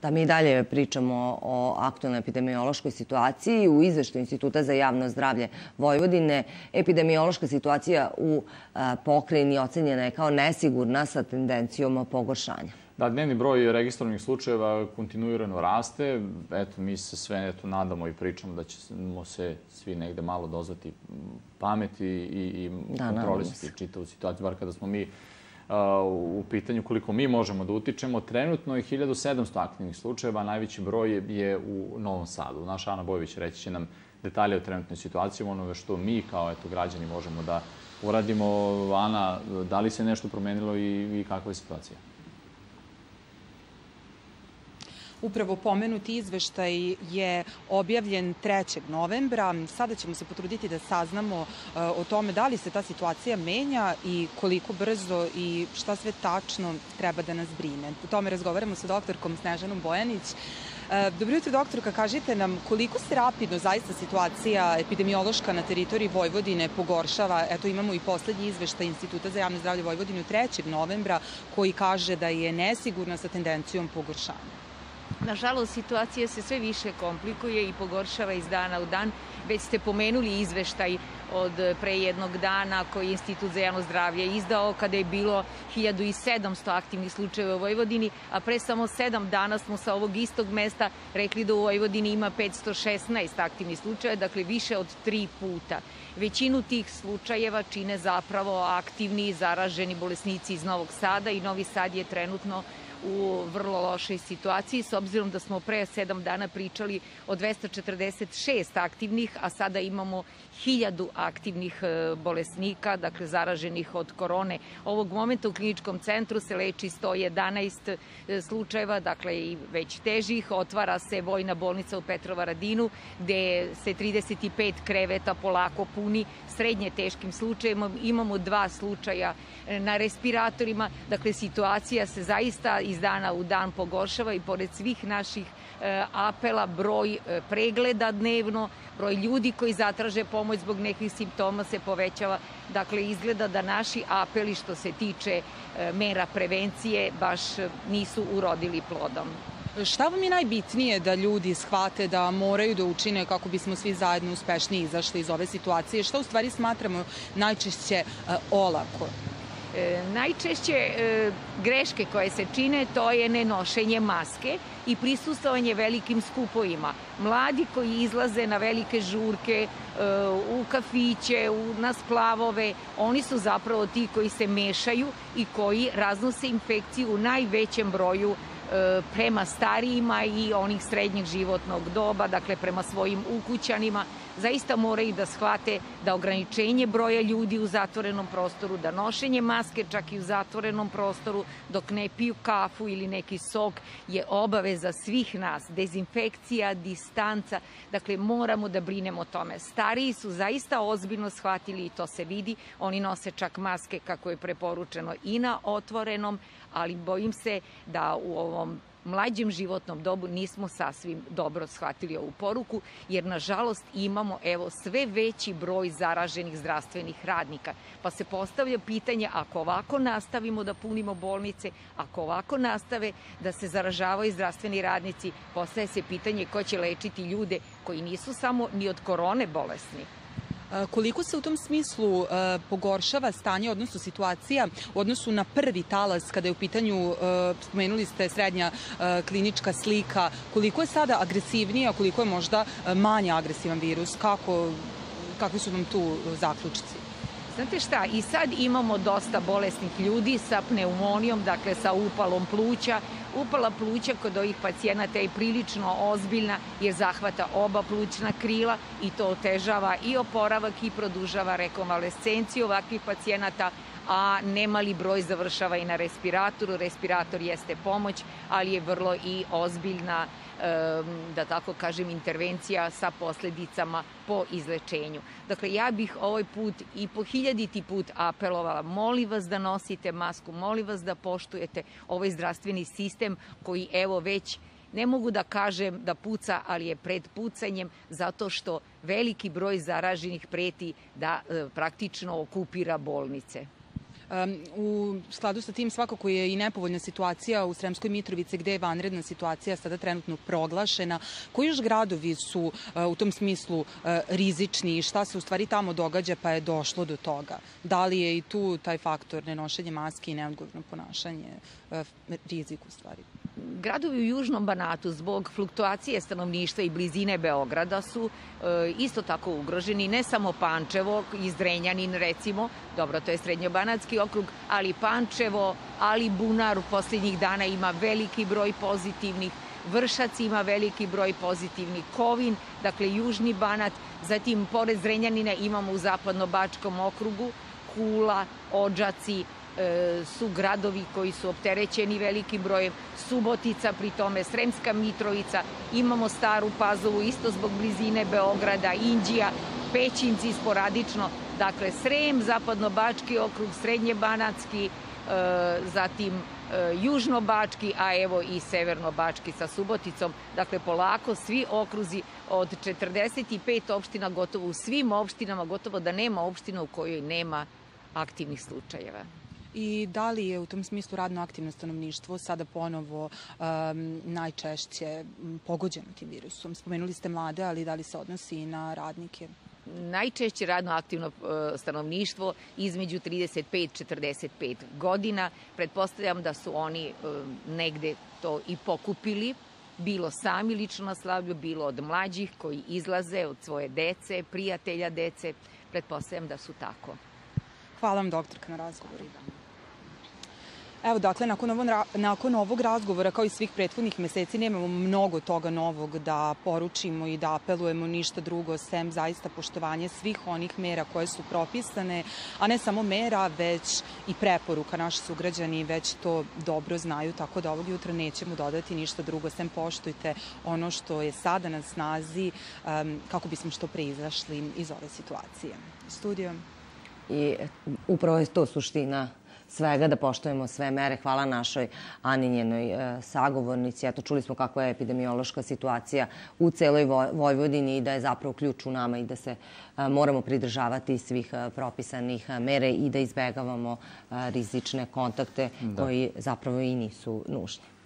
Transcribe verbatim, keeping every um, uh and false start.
da mi dalje pričamo o aktualnoj epidemiološkoj situaciji. U izveštaju Instituta za javno zdravlje Vojvodine epidemiološka situacija u pokrajini ocenjena je kao nesigurna sa tendencijom pogoršanja. Da, dnevni broj registrovanih slučajeva kontinuirano raste. Eto, mi se sve eto, nadamo i pričamo da ćemo se svi negde malo dozvati pameti i, i kontrolisati čitavu situaciju, bar kada smo mi u pitanju koliko mi možemo da utičemo. Trenutno je hiljadu sedamsto aktivnih slučajeva, najveći broj je u Novom Sadu. Naša Ana Bojović reći će nam detalje o trenutnoj situaciji, onome što mi kao eto, građani možemo da uradimo. Ana, da li se nešto promenilo i, i kakva je situacija? Upravo pomenuti izveštaj je objavljen trećeg novembra. Sada ćemo se potruditi da saznamo o tome da li se ta situacija menja i koliko brzo i šta sve tačno treba da nas brine. O tome razgovaramo sa doktorkom Snežanom Bojanić. Dobro jutro, doktorka, kažite nam koliko se rapidno zaista situacija epidemiološka na teritoriji Vojvodine pogoršava. Eto, imamo i poslednji izveštaj Instituta za javno zdravlje Vojvodine trećeg novembra koji kaže da je nesigurna sa tendencijom pogoršanja. Nažalost, situacija se sve više komplikuje i pogoršava iz dana u dan. Već ste pomenuli izveštaj od pre jednog dana koji je Institut za javno zdravlje izdao kada je bilo hiljadu sedamsto aktivnih slučajeva u Vojvodini, a pre samo sedam dana smo sa ovog istog mesta rekli da u Vojvodini ima petsto šesnaest aktivnih slučajeva, dakle više od tri puta. Većinu tih slučajeva čine zapravo aktivni i zaraženi bolesnici iz Novog Sada i Novi Sad je trenutno u vrlo lošoj situaciji, s obzirom da smo pre sedam dana pričali o dvesta četrdeset šest aktivnih, a sada imamo hiljadu aktivnih bolesnika, dakle zaraženih od korone. Ovog momenta u kliničkom centru se leči sto jedanaest slučajeva, dakle i već težih. Otvara se vojna bolnica u Petrovaradinu, gde se trideset pet kreveta polako puni srednje teškim slučajima. Imamo dva slučaja na respiratorima, dakle situacija se zaista iz dana u dan pogoršava i pored svih naših apela, broj pregleda dnevno, broj ljudi koji zatraže pomoć zbog nekih simptoma se povećava. Dakle, izgleda da naši apeli što se tiče mera prevencije baš nisu urodili plodom. Šta vam je najbitnije da ljudi shvate da moraju da učine kako bismo svi zajedno uspešnije izašli iz ove situacije? Šta u stvari smatramo najčešće olako? E, najčešće e, greške koje se čine to je nenošenje maske i prisustvovanje velikim skupovima. Mladi koji izlaze na velike žurke, e, u kafiće, u, na splavove, oni su zapravo ti koji se mešaju i koji raznose infekciju u najvećem broju prema starijima i onih srednjeg životnog doba, dakle prema svojim ukućanima. Zaista moraju da shvate da ograničenje broja ljudi u zatvorenom prostoru, da nošenje maske čak i u zatvorenom prostoru dok ne piju kafu ili neki sok je obaveza svih nas. Dezinfekcija, distanca, dakle moramo da brinemo o tome. Stariji su zaista ozbiljno shvatili i to se vidi. Oni nose čak maske kako je preporučeno i na otvorenom, ali bojim se da u ovom mlađem životnom dobu nismo sasvim dobro shvatili ovu poruku, jer nažalost imamo evo sve veći broj zaraženih zdravstvenih radnika. Pa se postavlja pitanje, ako ovako nastavimo da punimo bolnice, ako ovako nastave da se zaražavaju zdravstveni radnici, postaje se pitanje ko će lečiti ljude koji nisu samo ni od korone bolesni. Koliko se u tom smislu pogoršava stanje, odnosno situacija u odnosu na prvi talas kada je u pitanju, spomenuli ste srednja klinička slika, koliko je sada agresivnija, koliko je možda manje agresivan virus, kako, kakvi su vam tu zaključci? Znate šta, i sad imamo dosta bolesnih ljudi sa pneumonijom, dakle sa upalom pluća. Upala pluća kod ovih pacijenata je prilično ozbiljna jer zahvata oba plućna krila i to otežava i oporavak i produžava rekonvalescenciju ovakvih pacijenata, a nemali broj završava i na respiratoru. Respirator jeste pomoć, ali je vrlo i ozbiljna, da tako kažem, intervencija sa posledicama po izlečenju. Dakle, ja bih ovaj put i po hiljaditi put apelovala, molim vas da nosite masku, molim vas da poštujete ovaj zdravstveni sistem koji evo već, ne mogu da kažem da puca, ali je pred pucanjem zato što veliki broj zaraženih preti da praktično okupira bolnice. U skladu sa tim svakako je i nepovoljna situacija u Sremskoj Mitrovici gde je vanredna situacija sada trenutno proglašena. Koji još gradovi su u tom smislu rizični i šta se u stvari tamo događa pa je došlo do toga? Da li je i tu taj faktor nenošenje maske i neodgovorno ponašanje rizik u stvari? Gradovi u Južnom Banatu zbog fluktuacije stanovništva i blizine Beograda su isto tako ugroženi, ne samo Pančevo i Zrenjanin recimo, dobro to je Srednjobanatski okrug, ali Pančevo, ali Bunar u posljednjih dana ima veliki broj pozitivnih, Vršac ima veliki broj pozitivnih, Kovin, dakle Južni Banat, zatim pored Zrenjanina imamo u Zapadno-Bačkom okrugu Kula, Odžaci, su gradovi koji su opterećeni velikim brojem, Subotica, pri tome Sremska Mitrovica, imamo Staru Pazovu isto zbog blizine Beograda, Inđija, Pećinci sporadično, dakle Srem, Zapadno-Bački okrug, Srednje-Banatski, zatim Južno-Bački, a evo i Severno-Bački sa Suboticom. Dakle, polako svi okruzi od četrdeset pet opština, gotovo u svim opštinama, gotovo da nema opština u kojoj nema aktivnih slučajeva. I da li je u tom smislu radno aktivno stanovništvo sada ponovo najčešće pogođeno tim virusom? Spomenuli ste mlade, ali da li se odnosi i na radnike? Najčešće radno aktivno stanovništvo između trideset pet i četrdeset pet godina. Pretpostavljam da su oni negde to i pokupili, bilo sami lično na slavlju, bilo od mlađih koji izlaze od svoje dece, prijatelja dece. Pretpostavljam da su tako. Hvala vam, doktorka, na razgovoru. Evo, dakle, nakon ovog razgovora, kao i svih prethodnih meseci, nemamo mnogo toga novog da poručimo i da apelujemo, ništa drugo, sem zaista poštovanje svih onih mera koje su propisane, a ne samo mera, već i preporuka. Naši sugrađani već to dobro znaju, tako da ovog jutra nećemo dodati ništa drugo, sem poštujte ono što je sada na snazi kako bismo što pre izašli iz ove situacije. Studio. I upravo je to suština svega, da poštujemo sve mere. Hvala našoj Ani, njenoj sagovornici. Eto, čuli smo kakva je epidemiološka situacija u celoj Vojvodini i da je zapravo ključ u nama i da se moramo pridržavati svih propisanih mere i da izbegavamo rizične kontakte koji zapravo i nisu nužni.